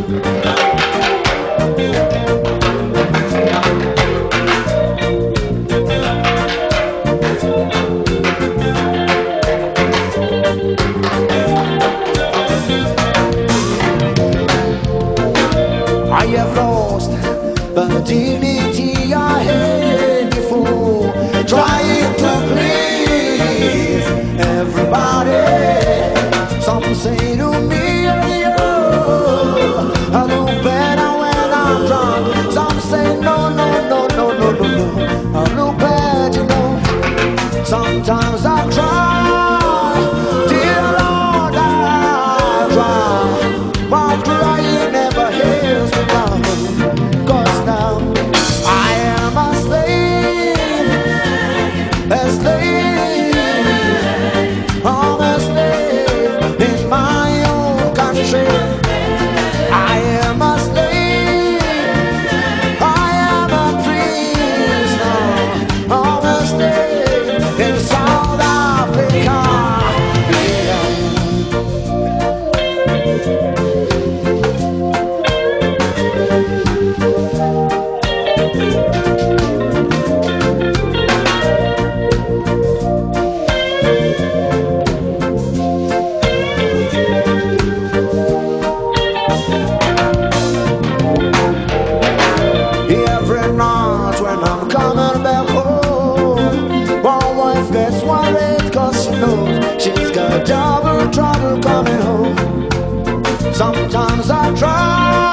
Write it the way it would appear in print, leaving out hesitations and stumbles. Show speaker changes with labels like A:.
A: I have lost the dignity I had before, trying to please everybody. Some say to me, oh, I look better when I'm drunk. Some say no, no, no, no, no, no, no, I look bad, you know. Sometimes I try, dear Lord, I try, but crying never heals me down. 'Cause now I am a slave, a slave, I'm a slave in my own country. I am a slave, I am a prisoner, I'm a slave in South Africa. Every night when I'm coming back home, my wife gets worried 'cause she knows she's got double trouble coming home. Sometimes I try